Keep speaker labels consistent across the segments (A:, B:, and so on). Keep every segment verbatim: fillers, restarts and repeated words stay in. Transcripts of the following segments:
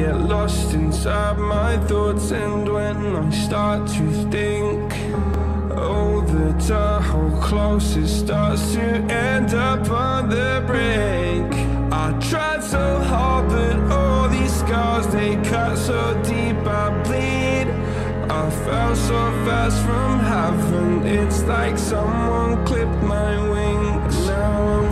A: Get lost inside my thoughts, and when I start to think, oh, the Tahoe closest starts to end up on the brink. I tried so hard, but all these scars, they cut so deep, I bleed. I fell so fast from heaven, it's like someone clipped my wings. Now I'm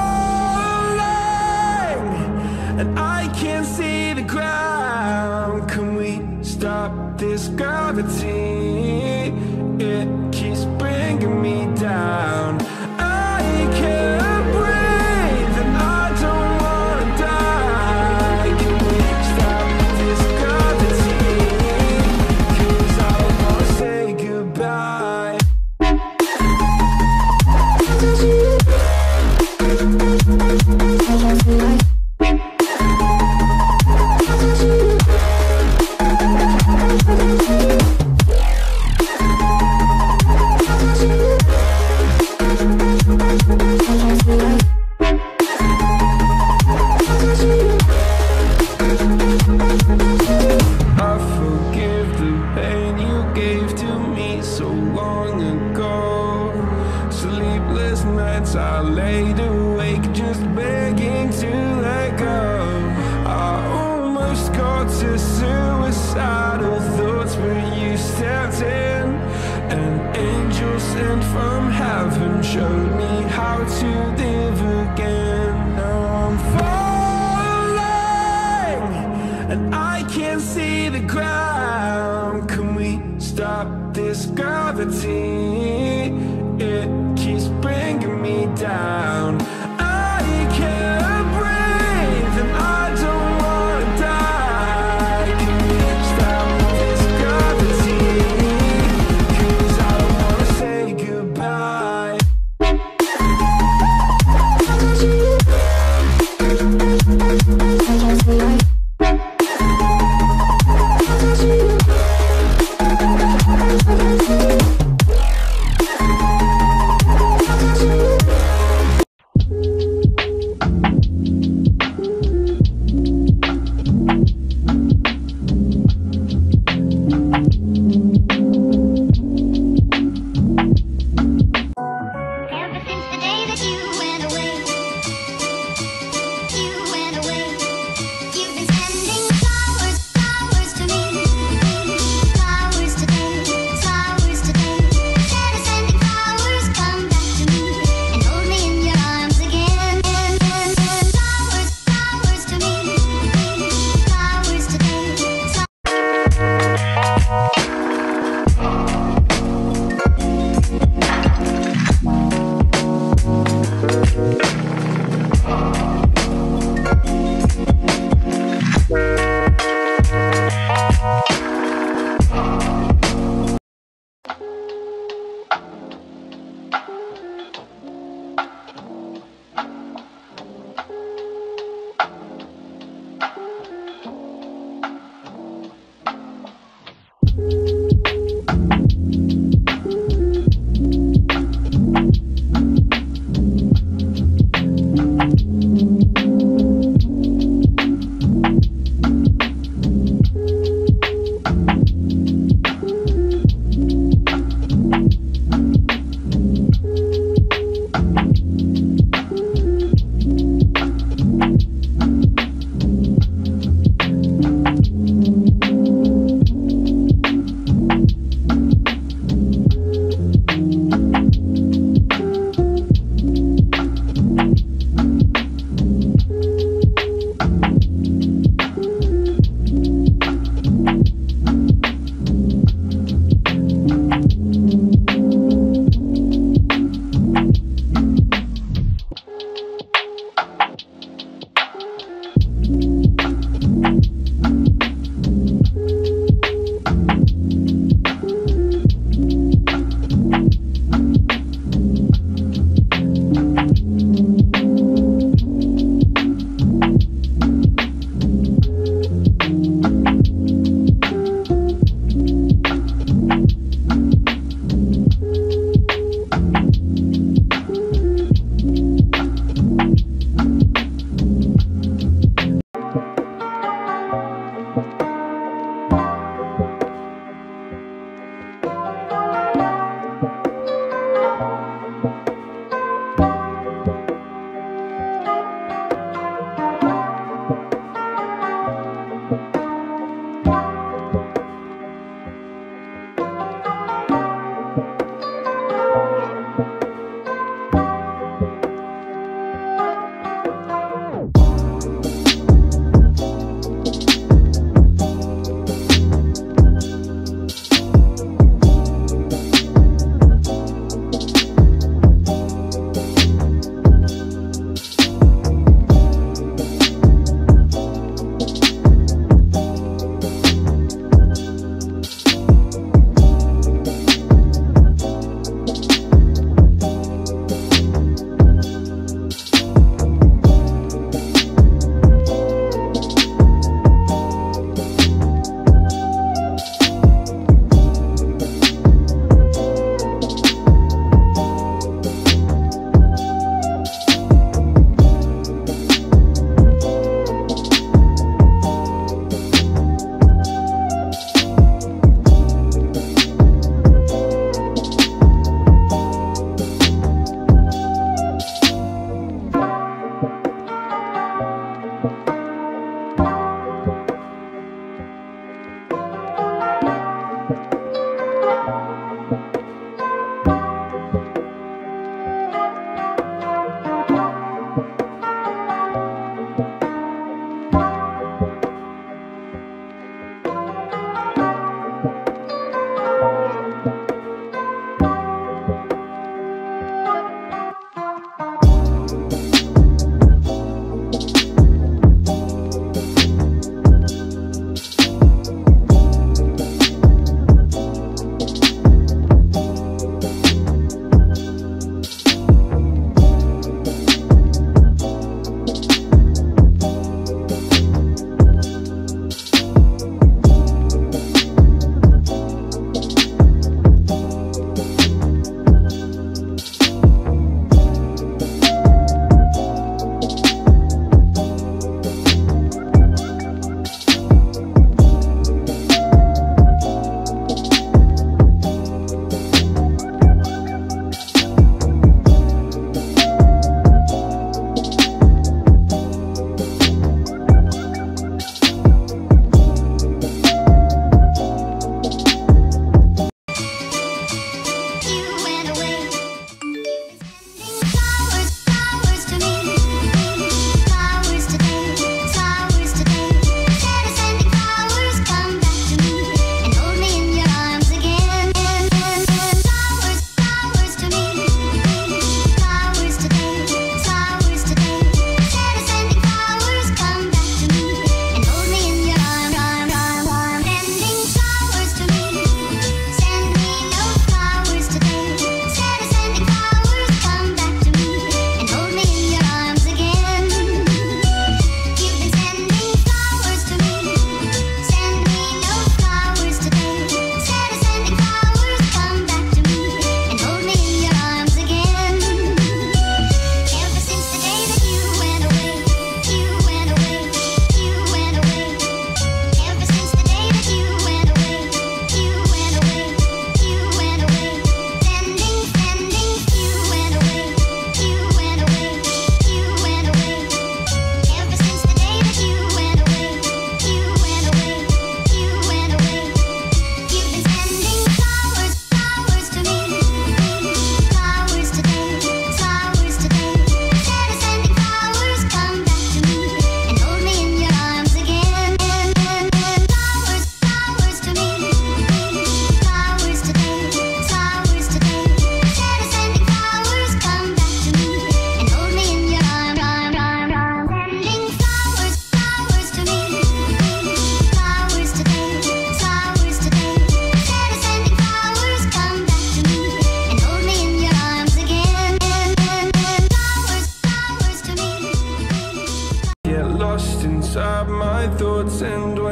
A: falling, and I can't see the ground. Can we stop this gravity? It keeps bringing me down. I can't breathe, and I don't wanna die. Can we stop this gravity? 'Cause I wanna say goodbye. I forgive the pain you gave to me so long ago. Sleepless nights I laid awake just begging to let go. I almost got to suicidal thoughts, but you stepped in. An angel sent from heaven showed me how to live again. Now I'm falling, and I can't see the ground. Can we stop this gravity? It keeps bringing me down. I can't breathe, and I don't wanna die. Can we stop this gravity? 'Cause I don't wanna say goodbye.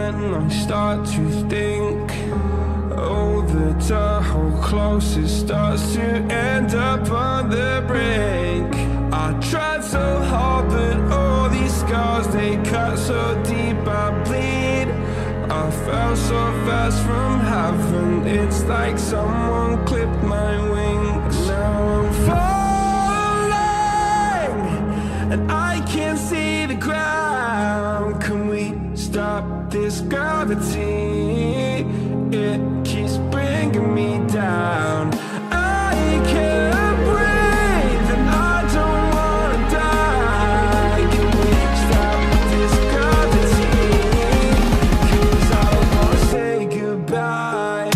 A: when I start to think, oh, that our whole closest starts to end up on the brink. I tried so hard, but all these scars, they cut so deep I bleed. I fell so fast from heaven, it's like someone clipped my wings. Now I'm falling, and I can't see the ground. Can we stop this gravity? It keeps bringing me down. I can't breathe and I don't wanna die. Can we stop this gravity? 'Cause I don't wanna say goodbye.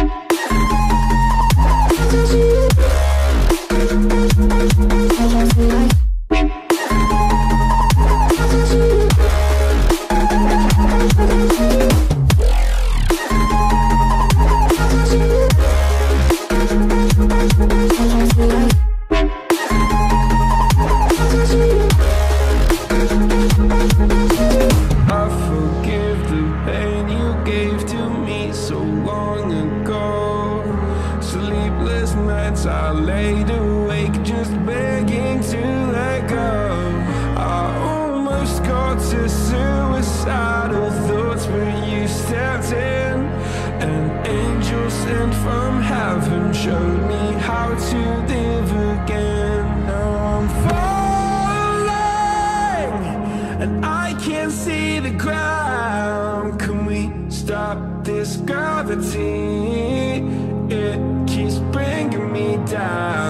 A: I laid awake just begging to let go. I almost got to suicidal thoughts, but you stepped in. An angel sent from heaven showed me how to live again. Now I'm falling, and I can't see the ground. Can we stop this gravity? It keeps bringing me down.